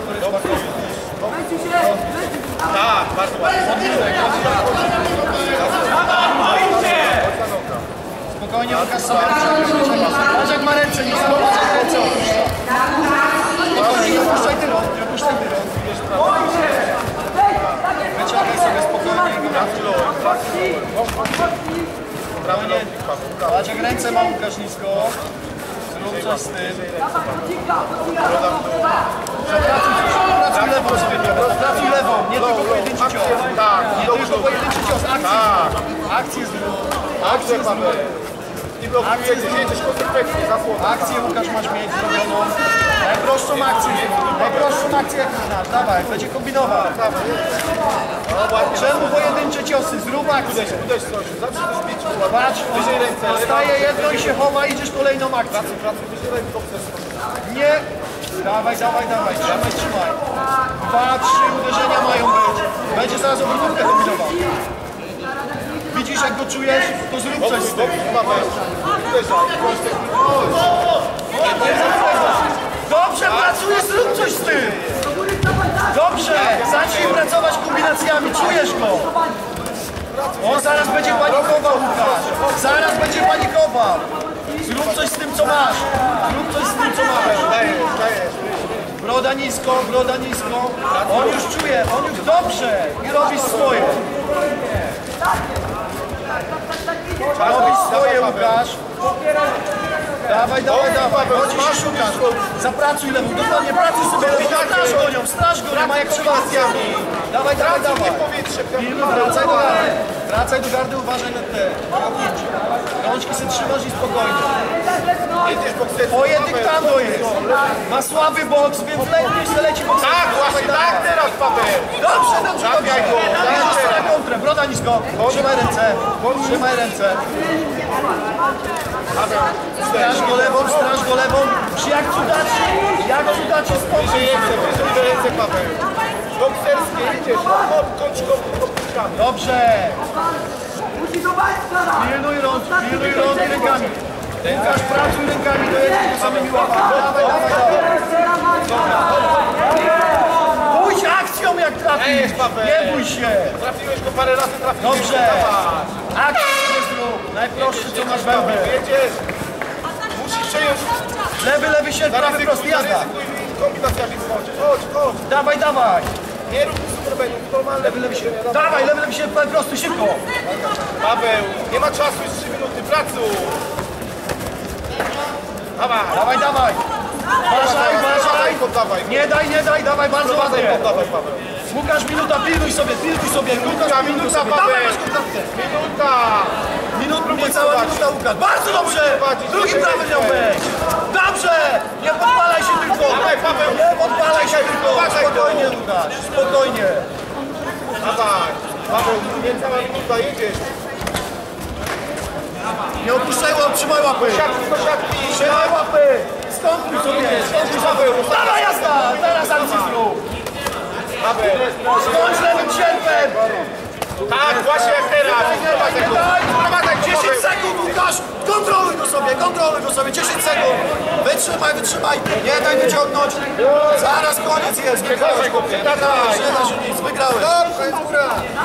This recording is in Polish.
motor jest bardzo... Tak, bardzo ładnie. Spokojnie, Łukasz sobie patrz jak ma ręce, nie zobacz jak ręce opuszcza. Spokojnie, nie opuszczaj ty rąk, nie opuszczaj ty rąk. Wyciągaj sobie spokojnie go na wylot. Spokojnie, patrz jak ręce ma Łukasz nisko. Zrób coś z tym. Pracuj lewą sobie, pracuj lewą, nie tylko pojedynczy cios. Nie tylko pojedynczy cios, akcję zrób. Akcję mamy. Akcję Łukasz masz mieć zrobioną. Najprostszą akcję jak znasz. Dawaj, będzie kombinował. Czemu pojedyncze ciosy? Zrób akcję. Patrz, dostaje jedno i się chowa, idziesz kolejną akcję. Nie. Dawaj, trzymaj. 2-3 uderzenia mają być. Będzie zaraz obrotówkę kombinował. Widzisz jak go czujesz, to zrób coś z tym. Dobrze, pracujesz, zrób coś z tym. Dobrze, zacznij pracować kombinacjami, czujesz go. On zaraz będzie panikował, Łukasz. Zaraz będzie panikował. Zrób coś z tym, co masz. Broda nisko. On już czuje, dobrze. I robisz swoje. Robisz swoje, Łukasz. Dawaj. Chodzisz i szukasz. Zapracuj lewą, dokładnie pracuj sobie lewą. Straż go, nie ma jak przewazjami. Dawaj. Wracaj do gardy, uważaj na te. Rączki sobie trzymasz i spokojnie. Pojedyk tam jest. Ma słaby boks, więc lepiej leci boks. Tak, właśnie tak teraz, Paweł. Dobrze. Na kontrę, broda nisko. Trzymaj ręce. Straż go lewą. Jak cudacie spokój. Ręce, Paweł. Bokserskie idziesz, kończ go podpuszczamy. Dobrze. Pilnuj rąk i rękami. Łukasz, pracuj rękami do jednego samymi łapami. Dawaj. Pójdź akcją jak trafisz. Nie bój się. Trafiłeś go parę razy, Dobrze. Akcję zrób. Najprostszy co masz wełbę. Jedziesz. Musisz przejąć. Lewy się, prawy prosty, jazda. Kombinacjami chodź. Dawaj. Nie rób superbenów, normalne. Lewy się. Dawaj, lewy się, prawy prosty, szybko. Paweł, nie ma czasu, jest 3 minuty, pracuj. Dawaj. Uważaj. Nie daj, dawaj, bardzo ładnie. Poddawaj, Paweł. Łukasz, minuta, pilnuj sobie. Łukasz, Minuta, Paweł. Dawaj, masz kontaktę. Niecała minuta, Łukasz. Bardzo dobrze. Drugi prawy miał wejść. Dobrze. Nie podpalaj się tylko. Dawaj, Paweł. Nie podpalaj się tylko. Spokojnie, Łukasz. Spokojnie. Dawaj. Paweł, niecała minuta, jedziesz. Nie opuszczaj łap, trzymaj łapy. Siatki. Trzymaj łapy. Stąpuj sobie. Paweł. Dawaj, jazda. Teraz akcję zrób. Paweł. Skończ lewym sierpem. Tak, właśnie jak teraz. Daj, 10 sekund, Łukasz! Kontroluj go sobie, 10 sekund! Wytrzymaj! Nie daj wyciągnąć! Zaraz koniec jest, wygrałeś! Nie da się nic, wygrałeś! Dobrze, góra!